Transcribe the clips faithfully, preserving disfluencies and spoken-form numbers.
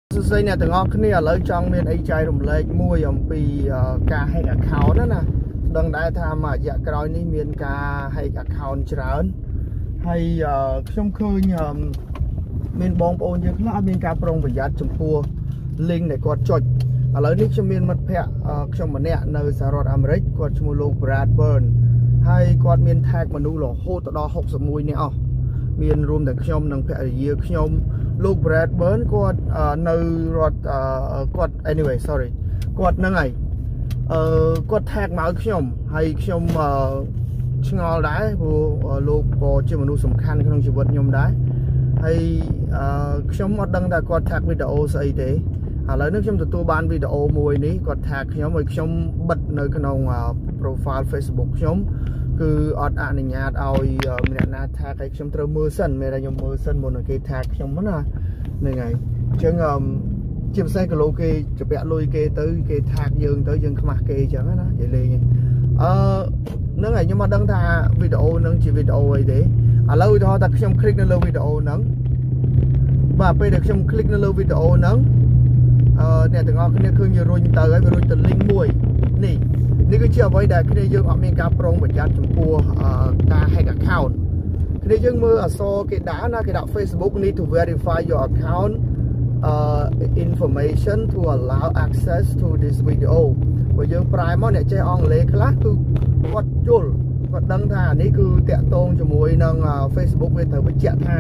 Xây nhà từng ngọc này lấy trong miền ấy chạy rùm lệch mua dòng vì cả hay account đó nè đừng đại tham mà dạ cái này miền cả hay accountច្រើនhay trong khơi nhờ miền bóng ôn như là miền cả prong và giá chấm pua link này còn chốt ở lấy nick cho miền mặt phe trong một nẹt nơi xã hội Americ còn trong lô Bradburn hay còn miền thạc mà nu lò hô tọt đó học sớm mùi nè ọ miền room để trong nâng phe gì trongลูกแบรดเบิร์นก็ในรถก็ anyway sorry ก็นั่งไงก็แท็กมาขยมให้ขยมชงอลได้ผู้ลูกก็จะมนุษย์สำคัญក្នុងជីវិតខ្ញុំដែរហើយខ្ញុំអត់ដឹងថាគាត់ tag វីដេអូស្អីទេឥឡូវនេះខ្ញុំទទួលបានវីដេអូមួយនេះគាត់ tag ខ្ញុំឲ្យខ្ញុំបិទនៅក្នុង profile Facebook ខ្ញុំគឺអត់អនុញ្ញាតឲ្យម្នាក់ណា tag ឲ្យខ្ញុំត្រូវមើលសិនមានតែខ្ញុំមើលសិនមុននឹងគេ tag ខ្ញុំណាហ្នឹងហើយអញ្ចឹងជាពិសេសគីឡូគេជពាក់លុយគេទៅគេ tag យើងទៅយើងខ្មាស់គេអញ្ចឹងណានិយាយលេងអឺហ្នឹងហើយខ្ញុំអត់ដឹងថាវីដេអូហ្នឹងជាវីដេអូអីទេឥឡូវឧទាហរណ៍ថាខ្ញុំ click នៅលើវីដេអូហ្នឹងបាទពេលដែលខ្ញុំ click នៅលើវីដេអូហ្នឹងអឺអ្នកទាំងអស់គ្នាឃើញរុញទៅហើយវារុញទៅ link មួយនេះនេះគឺជាអ្វីដែលគ្នាយើងអត់មានការប្រុងប្រយ័ត្នចំពោះការ hack account គ្នាយើងមើលអក្សរគេដាក់ណាគេដាក់ Facebook need to verify your account uh, information to allow access to this video បើយើងប្រែមកអ្នកចេះអង់គ្លេសខ្លះគឺគាត់យល់គាត់ដឹងថានេះគឺតាក់ទងជាមួយនឹង Facebook វាត្រូវបញ្ជាក់ថា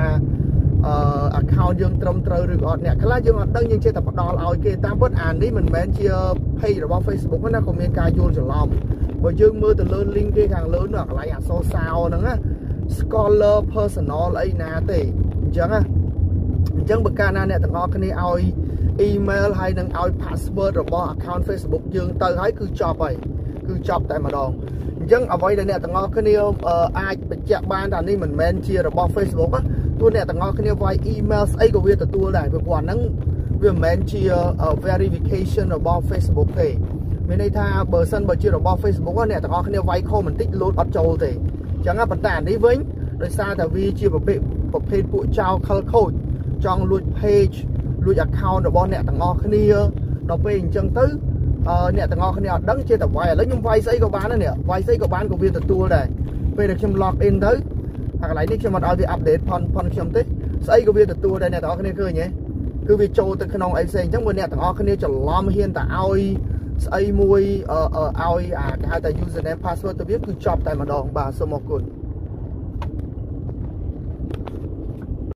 account យើងត្រឹមត្រូវឬក៏អត់អ្នកខ្លះយើងអត់ដឹងយើងចេះតែផ្ដល់ឲ្យគេតាមពិតអានេះមិនមែនជា page របស់ Facebook ណាក៏មានការយល់ច្រឡំបើយើងមើលទៅលើ link គេខាងលើនោះកន្លែងអក្សរសាវហ្នឹងណា scholar personal អីណាទេអញ្ចឹងណាអញ្ចឹងបើកាលណាអ្នកទាំងអស់គ្នាឲ្យ email ហើយនឹងឲ្យ password របស់ account Facebook យើងទៅហើយគឺចប់ហើយគឺចប់តែម្ដងអញ្ចឹងអ្វីដែលអ្នកទាំងអស់គ្នាអាចបញ្ជាក់បានថានេះមិនមែនជារបស់ Facebook ណាទោះអ្នកទាំងអស់គ្នាវាយ email ស្អីក៏វាទទួលដែរព្រោះគាត់ហ្នឹងវាមិនមែនជា verification របស់ Facebook ទេមានន័យថាបើសិនបើជារបស់ Facebook អ្នកទាំងអស់គ្នាវាយខមបន្តិច load អត់ចូលទេអញ្ចឹងប៉ុន្តែអានេះវិញដោយសារតែវាជាប្រភេទប្រភេទពួកចោរខលខូចចង់លួច page លួច account របស់អ្នកទាំងអស់គ្នាដល់ពេលអញ្ចឹងទៅអ្នកទាំងអស់គ្នាអត់ដឹងចេះតែវាយឥឡូវខ្ញុំវាយស្អីក៏បានដែរនេះវាយស្អីក៏បានក៏វាទទួលដែរពេលដែលខ្ញុំ log in ទៅអាកន្លែងនេះខ្ញុំអត់ឲ្យវា update ផនផនខ្ញុំទេស្អីក៏វាទទួលដែរអ្នកទាំងអស់គ្នាឃើញទេគឺវាចូលទៅក្នុងអីផ្សេងអញ្ចឹងបើអ្នកទាំងអស់គ្នាច្រឡំហ៊ានតែឲ្យស្អីមួយឲ្យអាគេហៅថា username password ទៅវាគឺចប់តែម្ដងបាទសូមអរគុណ